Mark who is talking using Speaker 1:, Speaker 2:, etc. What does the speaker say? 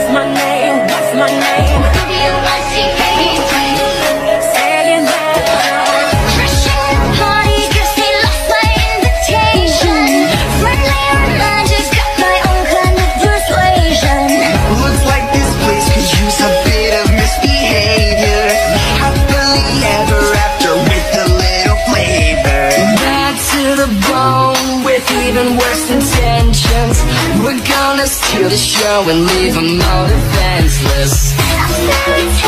Speaker 1: What's my name? What's my name? Saying that
Speaker 2: Crashing the party 'cause they lost my invitation. Friendly romantics got my own kind of persuasion.
Speaker 3: Looks like this place could use a bit of misbehavior. Happily ever after with a little flavor.
Speaker 1: bad to the bone with even worse intentions. We're gonna steal the show and leave them all defenseless.
Speaker 2: I'm very